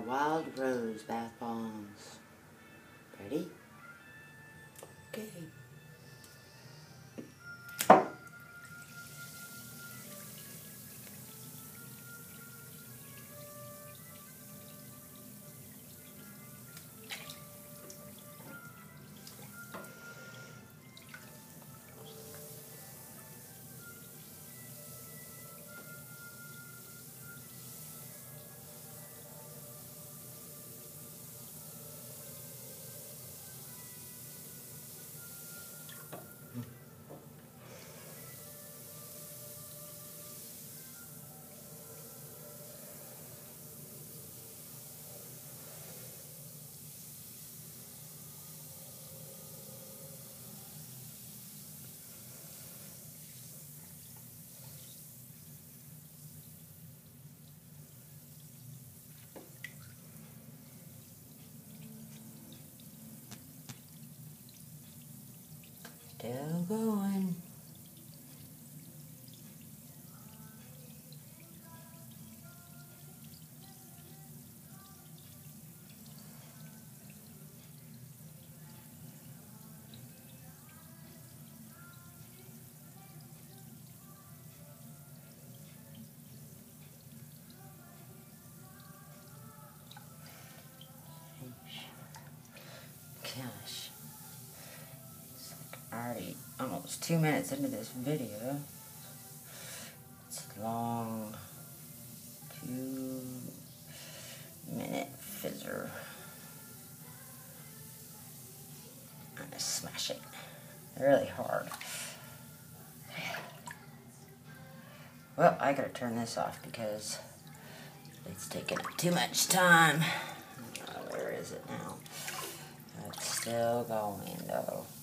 Wild Rose Bath Bombs. Ready? Okay. Still going. Gosh. It's like already almost 2 minutes into this video. It's a long 2-minute fizzer. I'm gonna smash it really hard. Well, I gotta turn this off because it's taking up too much time. Where is it now? It's still going though.